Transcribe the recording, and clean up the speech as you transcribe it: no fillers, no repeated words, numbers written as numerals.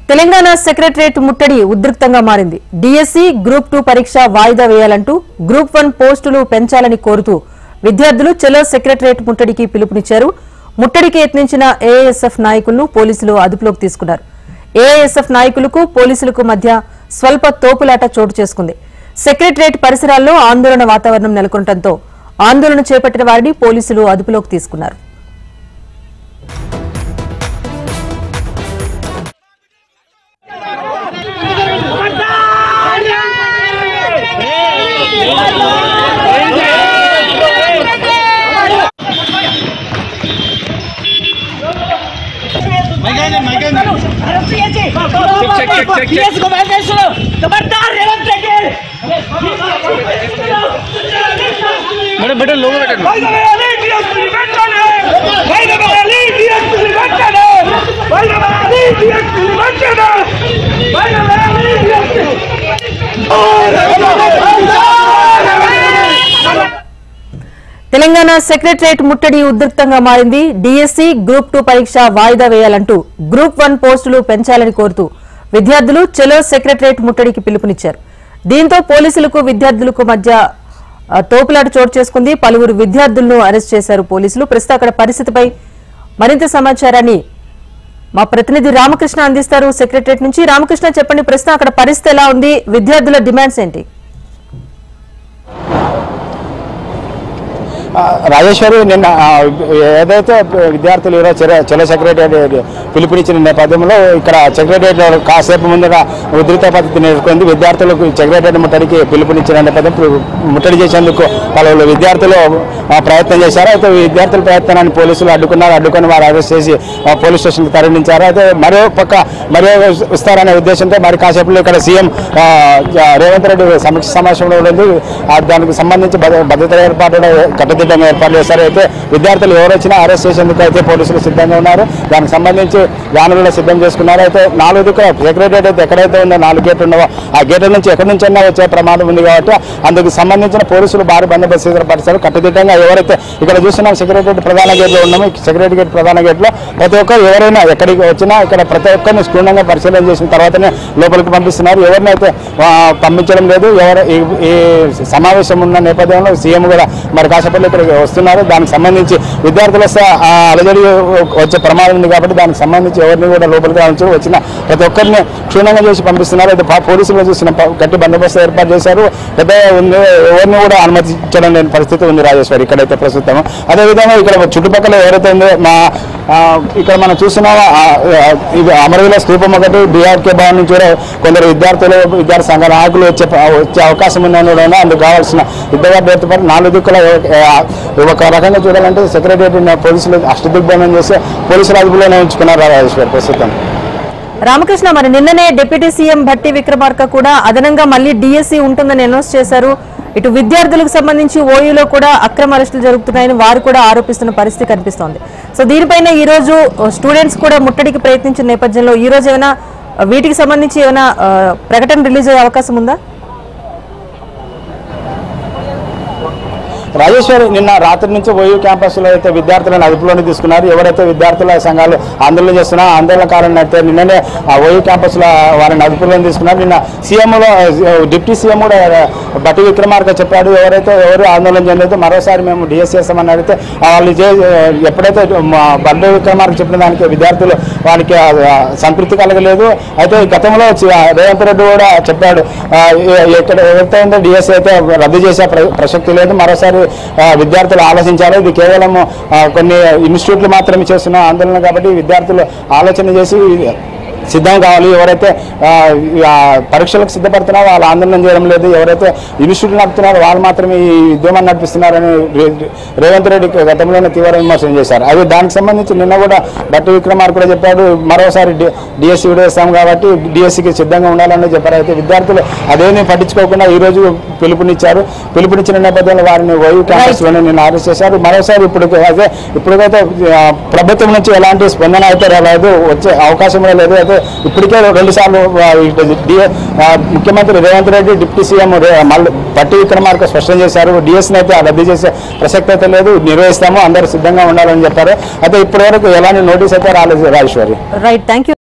Telangana secretariat ముట్టడి ఉద్రిక్తంగా మారింది. DSC group 2 పరీక్ష వాయిదా వేయాలంటూ గ్రూప్ 1 పోస్టులు పెంచాలని కోరుతూ విద్యార్థులు చలో సెక్రటరియట్ ముట్టడికి పిలుపునిచ్చారు. ముట్టడికి యత్నించిన ఏఐఎస్ఎఫ్ నాయకులను పోలీసులు అదుపులోకి తీసుకున్నారు. ఏఐఎస్ఎఫ్ నాయకులకు పోలీసులకు మధ్య స్వల్ప తోపులాట చోటు చేసుకుంది. సెక్రటరియట్ పరిసరాల్లో ఆందోళన వాతావరణం నెలకొనడంతో ఆందోళన చేపట్టిన వారిని పోలీసులు అదుపులోకి తీసుకున్నారు. बेटा लोग తెలంగాణ సెక్రటరియట్ ముట్టడి ఉద్రిక్తంగా మారింది. డిఎస్సి గ్రూప్ 2 పరీక్ష వాయిదా వేయాలంటూ గ్రూప్ 1 పోస్టులు పెంచాలని కోరుతూ విద్యార్థులు చలో సెక్రటరియట్ ముట్టడికి పిలుపునిచ్చారు. దీంతో పోలీసులకు విద్యార్థులకు మధ్య తోపులాట చోటు చేసుకుంది. పలువురు విద్యార్థులను అరెస్ట్ చేశారు పోలీసులు. ప్రస్తుతం అక్కడ పరిస్థితిపై మరింత సమాచారాన్ని మా ప్రతినిధి రామకృష్ణ అందిస్తారు సెక్రటరియట్ నుంచి. రామకృష్ణ, చెప్పండి, ప్రస్తుతం అక్కడ పరిస్థితి ఎలా ఉంది? విద్యార్థుల డిమాండ్స్ ఏంటి? రాజేశ్వరి, నిన్న ఏదైతే విద్యార్థులు చలో సెక్రటరియట్ పిలుపునిచ్చిన నేపథ్యంలో ఇక్కడ సెక్రటరియట్ కాసేపు ముందుగా ఉధృత పద్ధతి నెలకొంది. విద్యార్థులకు సెక్రటరియట్ ముట్టడికి పిలుపునిచ్చిన నేపథ్యం ముట్టడి చేసేందుకు పలువురు విద్యార్థులు ప్రయత్నం చేశారు. అయితే విద్యార్థుల ప్రయత్నాన్ని పోలీసులు అడ్డుకున్నారు. అడ్డుకొని వారు అరెస్ట్ చేసి పోలీస్ స్టేషన్కి తరలించారు. అయితే మరో వస్తారనే ఉద్దేశంతో మరి కాసేపులో ఇక్కడ సీఎం రేవంత్ రెడ్డి సమీక్ష సమావేశంలో ఉంది. దానికి సంబంధించి భద్రత కట్టుదిట్టంగా ఏర్పాటు చేశారు. అయితే విద్యార్థులు ఎవరు వచ్చినా అరెస్ట్ చేసేందుకు అయితే పోలీసులు సిద్ధంగా ఉన్నారు. దానికి సంబంధించి వ్యానులు సిద్ధం చేసుకున్నారు. అయితే 4 దిక్కుల సెక్రటరియట్ అయితే ఎక్కడైతే ఉందో 4 గేట్లు ఉన్నావో ఆ గేట్ల నుంచి ఎక్కడి నుంచి అయినా వచ్చే ప్రమాదం ఉంది కాబట్టి అందుకు సంబంధించిన పోలీసులు భారీ బందోబస్తు ఏర్పరిచారు. కట్టుదిట్టంగా ఎవరైతే ఇక్కడ చూస్తున్నాం సెక్రటరియట్ ప్రధాన గేట్లో ఉన్నామో సెక్రటరీ గేట్ ప్రధాన గేట్లో ప్రతి ఒక్కరు ఎవరైనా ఎక్కడికి వచ్చినా ఇక్కడ ప్రతి ఒక్కరిని క్షుణ్ణంగా పరిశీలన చేసిన తర్వాతనే లోపలికి పంపిస్తున్నారు. ఎవరినైతే పంపించడం లేదు. ఈ సమావేశం ఉన్న నేపథ్యంలో సీఎం కూడా మరి కాసేపల్లి ఇక్కడికి వస్తున్నారు. దానికి సంబంధించి విద్యార్థులు అలజడి వచ్చే ప్రమాదం ఉంది కాబట్టి దానికి సంబంధించి ఎవరిని కూడా లోపలికి రావచ్చు వచ్చిన ప్రతి ఒక్కరిని క్షుణ్ణంగా చేసి పంపిస్తున్నారు. అయితే పోలీసులు చూసిన గట్టి బందోబస్తు ఏర్పాటు చేశారు. ఎవరిని కూడా అనుమతించడం లేని పరిస్థితి ఉంది రాజేశ్వరి ఇక్కడైతే ప్రస్తుతం. అదేవిధంగా ఇక్కడ చుట్టుపక్కల ఎవరైతే ఉందో ఇక్కడ మనం చూస్తున్నామో ఇది అమరవీల స్తూపం ఒకటి బీఆర్కే భవన్ నుంచి కూడా కొందరు విద్యార్థి సంఘ నాయకులు వచ్చే అవకాశం ఉందని అందుకు కావాల్సిన విద్యార్థి 4 దిక్కుల ఒక రకంగా చూడాలంటే సెక్రటరియట్ పోలీసులు అష్టదిగ్బంధం చేసి పోలీసుల అదుపులోనే ఉంచుకున్నారు రాజేశ్వర్ ప్రస్తుతం. రామకృష్ణ, మరి నిన్ననే డిప్యూటీ సీఎం భట్టి విక్రమార్క కూడా అదనంగా మళ్లీ డిఎస్సి ఉంటుందని అనౌన్స్ చేశారు. ఇటు విద్యార్థులకు సంబంధించి ఓయూలో కూడా అక్రమ అరెస్టులు జరుగుతున్నాయని వారు కూడా ఆరోపిస్తున్న పరిస్థితి కనిపిస్తోంది. సో దీనిపైన ఈ రోజు స్టూడెంట్స్ కూడా ముట్టడికి ప్రయత్నించిన నేపథ్యంలో ఈ రోజు ఏమైనా వీటికి సంబంధించి ఏమైనా ప్రకటన రిలీజ్ అయ్యే అవకాశం ఉందా? రాజేశ్వరి, నిన్న రాత్రి నుంచి ఓయూ క్యాంపస్లో అయితే విద్యార్థులను అదుపులోకి తీసుకున్నారు. ఎవరైతే విద్యార్థుల సంఘాలు ఆందోళన చేస్తున్నారో ఆందోళనకారులను అయితే నిన్ననే ఓయూ క్యాంపస్లో వారిని అదుపులోకి తీసుకున్నారు. నిన్న డిప్యూటీ సీఎం కూడా భట్టి విక్రమార్క చెప్పాడు, ఎవరు ఆందోళన చెందలేదు, మరోసారి మేము డిఎస్సి చేస్తామని అడిగితే వాళ్ళు ఎప్పుడైతే భట్టి విక్రమార్క చెప్పిన దానికి విద్యార్థులు వారికి సంతృప్తి కలగలేదు. అయితే గతంలో రేవంత్ రెడ్డి కూడా చెప్పాడు, ఎవరైతే ఉందో డిఎస్సి అయితే రద్దు చేసే ప్రసక్తి లేదు, మరోసారి విద్యార్థులు ఆలోచించారు. ఇది కేవలం కొన్ని ఇన్స్టిట్యూట్లు మాత్రమే చేస్తున్న ఆందోళన కాబట్టి విద్యార్థులు ఆలోచన చేసి సిద్ధం కావాలి. ఎవరైతే పరీక్షలకు సిద్ధపడుతున్నారో వాళ్ళు ఆందోళన చేయడం లేదు, ఎవరైతే ఇన్స్టిట్యూట్ నడుపుతున్నారో వాళ్ళు మాత్రమే ఈ ఉద్యమాన్ని నడిపిస్తున్నారని రేవంత్ రెడ్డి గతంలోనే తీవ్ర విమర్శనం చేశారు. అది దానికి సంబంధించి నిన్న కూడా భట్టి విక్రమార్క కూడా చెప్పాడు, మరోసారి డిఎస్సి విడేస్తాం కాబట్టి డిఎస్సికి సిద్ధంగా ఉండాలని చెప్పారు. అయితే విద్యార్థులు అదేమీ పట్టించుకోకుండా ఈరోజు పిలుపునిచ్చారు. పిలుపునిచ్చిన నేపథ్యంలో వారిని ఓయూ క్యాంపస్లోనే నిన్న అరెస్ట్ చేశారు. మరోసారి ఇప్పుడైతే ప్రభుత్వం నుంచి ఎలాంటి స్పందన అయితే రాలేదు, వచ్చే అవకాశం లేదు. అయితే ఇప్పటికే 2 సార్లు ముఖ్యమంత్రి రేవంత్ రెడ్డి డిప్యూటీ సీఎం భట్టి విక్రమార్క స్పష్టం చేశారు, డిఎస్ని అయితే రద్దు చేసే ప్రసక్తి అయితే లేదు, నిర్వహిస్తాము, అందరూ సిద్ధంగా ఉండాలని చెప్పారు. అయితే ఇప్పటివరకు ఎలాంటి నోటీస్ అయితే రాలేదు రాజేశ్వరి. Right, thank you.